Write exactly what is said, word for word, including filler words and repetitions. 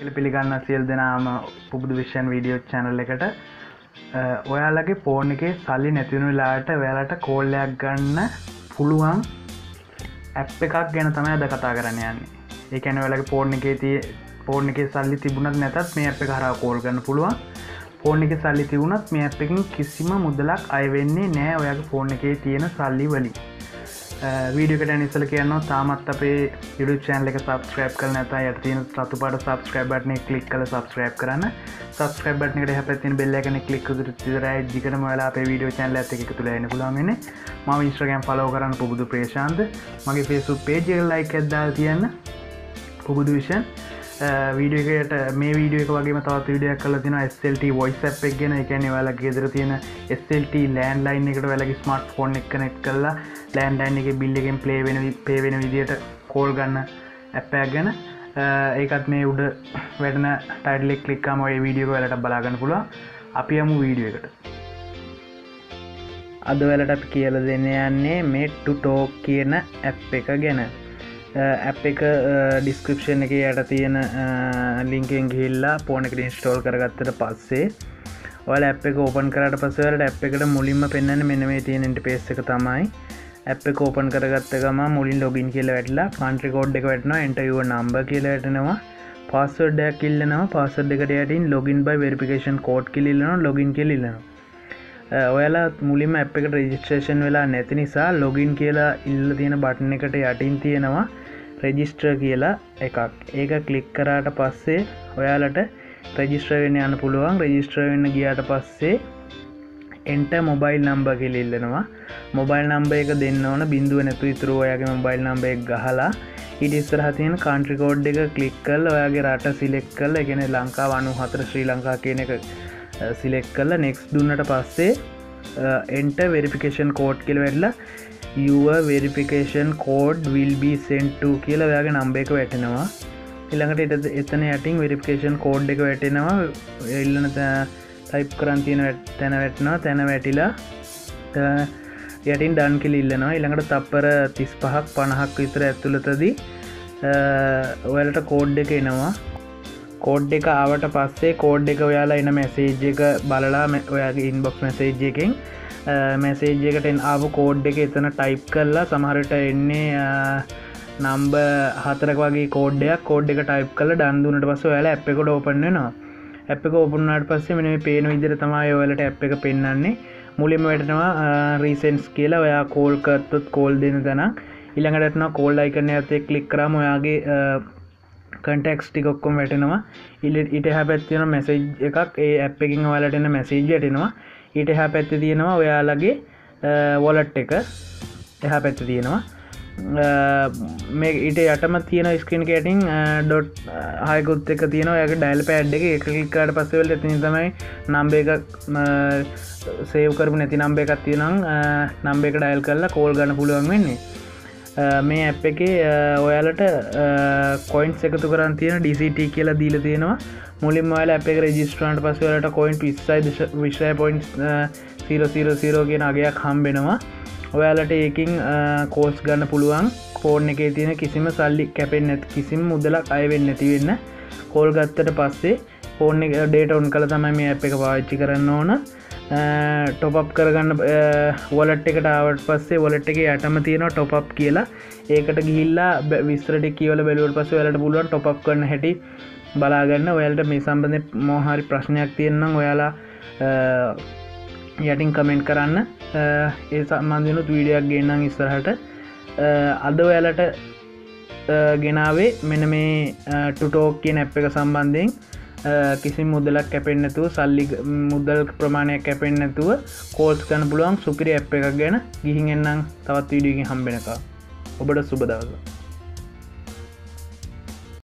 පිළිගන්න සියලු දෙනාම පුබුදු විෂන් වීඩියෝ channel එකට ඔයාලගේ ෆෝන් එකේ සල්ලි නැති වෙන වෙලාවට ඔයාලට කෝල් එකක් ගන්න පුළුවන් ඇප් එකක් ගැන තමයි අද කතා කරන්න යන්නේ. ඒ කියන්නේ ඔයාලගේ ෆෝන් එකේ tie ෆෝන් එකේ සල්ලි තිබුණත් නැතත් මේ ඇප් එක හරහා කෝල් ගන්න පුළුවන්. ෆෝන් එකේ සල්ලි තිබුණත් මේ ඇප් එකෙන් කිසිම මුදලක් අය වෙන්නේ නැහැ ඔයාගේ ෆෝන් එකේ තියෙන සල්ලි වලින්. වීඩියෝ එකට යන්න ඉස්සෙල්ලා කියනවා තාමත් අපේ YouTube channel එක subscribe කරලා නැත්නම් යට තියෙන රතු පාට subscribe button එක click කරලා subscribe කරන්න. subscribe button එකට එහා පැත්තේ තියෙන bell icon එක click කරලා ඉතිරයි දිගටම ඔයාලා අපේ වීඩියෝ channel එකත් එක්ක එකතු වෙලා ඉන්න පුළුවන් වෙන්නේ. මම Instagram follow කරන්න පුබුදු ප්‍රේශාන්ත. මගේ Facebook page එක like එකක් දාලා තියන්න. පුබුදු විෂන් වීඩියෝ එකට මේ වීඩියෝ එක වගේම තවත් වීඩියෝ එකක් කරලා තියෙනවා S L T voice app එක ගැන. ඒ කියන්නේ ඔයාලගේ ගෙදර තියෙන S L T landline එකට ඔයාලගේ smartphone එක connect කරලා landline එකේ bill එකෙන් play වෙන pay වෙන විදියට call ගන්න app එකක් ගැන. ඒකත් මේ උඩ වැටෙන title එක click කරාම ඔය වීඩියෝ එක ඔයාලට බලා ගන්න පුළුවන්. අපි යමු වීඩියෝ එකට. අද ඔයාලට අපි කියලා දෙන්න යන්නේ මේ to talk කියන app එක ගැන. ඇප් එක ඩිස්ක්‍රිප්ෂන් එක යට තියෙන ලින්කෙන් ගිහිල්ලා ෆෝන් එකට ඉන්ස්ටෝල් කරගත්තට පස්සේ ඔයාලා ඇප් එක ඕපන් කරාට පස්සේ ඔයාලට ඇප් එකට මුලින්ම පෙන්වන්නේ මෙන්න මේ තියෙන ඉන්ටර්ෆේස් එක තමයි. ඇප් එක ඕපන් කරගත්ත ගමන් මුලින් ලොගින් කියලා වැටලා country code එක වැටෙනවා, enter your number කියලා වැටෙනවා, password එකක් ඉල්ලනවා, password එකට යටින් login by verification code කියලා ඉල්ලනවා, login කියලා ඉල්ලනවා. ඔයාලා මුලින්ම ඇප් එකට රෙජිස්ට්‍රේෂන් වෙලා නැති නිසා login කියලා ඉල්ලලා තියෙන බටන් එකට යටින් තියෙනවා රෙජිස්ටර් කියලා එකක්. ඒක ක්ලික් කරාට පස්සේ ඔයාලට රෙජිස්ටර් වෙන්න යන්න පුළුවන්. රෙජිස්ටර් වෙන්න ගියාට පස්සේ enter mobile number කියලා ඉල්ලනවා. mobile number එක දෙන්න ඕන බිංදුව නැතුව ඉතුරු ඔයාගේ mobile number එක ගහලා ඊට ඉස්සරහා තියෙන country code එක ක්ලික් කරලා ඔයාගේ රට select කරලා ඒ කියන්නේ ලංකාව අනූහතර ශ්‍රී ලංකා කියන එක select කරලා next දුන්නට පස්සේ enter verification code කියලා වැටලා your verification code will be sent to කියලා ඔයාගේ නම්බර් එක වැටෙනවා. ඊළඟට එතන යටින් verification code එක වැටෙනවා. ඊළඟ type කරන් තියෙන තැන වැටෙනවා. තැන වැටිලා යටින් done කියලා ඉල්ලනවා. ඊළඟට තප්පර තිස් පහක් පනහක් විතර ඇතුළතදී ඔයාලට code එක එනවා. code එක ආවට පස්සේ code එක ඔයාලා එන message එක බලලා ඔයාගේ inbox message එකෙන් මැසේජ් එකට ආපු කෝඩ් එක එතන ටයිප් කරලා සමහරට එන්නේ නම්බර් හතරක වගේ කෝඩ් එකක් කෝඩ් එක ටයිප් කරලා ඩන් දුන්නට පස්සේ ඔයාලා ඇප් එක ඕපන් වෙනවා. ඇප් එක ඕපන් වුණාට පස්සේ මෙන්න මේ පේන විදිහට තමයි ඔයාලට ඇප් එක පෙන්වන්නේ. මුලින්ම වැටෙනවා රීසෙන්ට්ස් කියලා ඔයා කෝල් කරතොත් කෝල් දෙන තැන. ඊළඟට වැටෙනවා කෝල් අයිකන් එකත් ක්ලික් කරාම ඔයාගේ contacts ටික ඔක්කොම වැටෙනවා. ඊට එහා පැත්තේ තියෙන මැසේජ් එකක් ඒ ඇප් එකකින් ඔයාලට එන මැසේජ් වැටෙනවා. ඊට එහා පැත්තේ තියෙනවා ඔයාලගේ wallet එක එහා පැත්තේ තියෙනවා. මේ ඊට යටම තියෙන ස්ක්‍රීන් එක යටින් ඩොට් හයකුත් එක තියෙනවා. ඔයාගේ ඩයල් පෑඩ් එක එක ක්ලික් කරාට පස්සේ වල එතනින් තමයි නම්බර් එක සේව් කරපු නැති නම්බර් එකක් තියෙනවා. නම්බර් එක ඩයල් කරලා කෝල් ගන්න පුළුවන් වෙන්නේ. මේ ඇප් එකේ ඔයාලට කොයින්ස් එකතු කරන් තියෙන D C T කියලා දීලා තියෙනවා. මුලින්ම ඔයාලා ඇප් එක රෙජිස්ටර් වුණාට පස්සේ ඔයාලට කොයින් විස්සයි පොයින්ට් සීරෝ සීරෝ සීරෝ කියන අගයක් හම්බෙනවා. ඔයාලට ඒකින් කෝල්ස් ගන්න පුළුවන්. ෆෝන් එකේ තියෙන කිසිම සල්ලි කැපෙන්නේ නැති කිසිම මුදලක් අය වෙන්නේ නැති වෙන්න. කෝල් ගත්තට පස්සේ ෆෝන් එක ඩේටා ඔන් කරලා තමයි මේ ඇප් එක පාවිච්චි කරන්න ඕන. ටොප් අප් කරගන්න wallet එකට ආවට පස්සේ wallet එකේ යටම තියෙනවා top up කියලා. ඒකට ගිහිල්ලා විස්තර ටික කියවලා බැලුවට පස්සේ ඔයාලට පුළුවන් top up කරන්න හැටි බලා ගන්න. ඔයාලට මේ සම්බන්ධයෙන් මොන හරි ප්‍රශ්නයක් තියෙනවා ඔයාලා යටින් කමෙන්ට් කරන්න. ඒ සම්බන්ධිනුත් වීඩියෝ එකක් ගේන්නම් ඉස්සරහට. අද ඔයාලට ගෙනාවේ මෙන්න මේ to talk කියන app එක සම්බන්ධයෙන් කිසි මුදලක් කැපෙන්නේ නැතුව සල්ලි මුදල් ප්‍රමාණයක් කැපෙන්නේ නැතුව කෝල්ස් ගන්න පුළුවන් සුපිරි app එකක් ගැන. ගිහින් එන්නම් තවත් වීඩියෝ එකකින් හම්බ වෙනකම්. ඔබට සුබ දවසක්.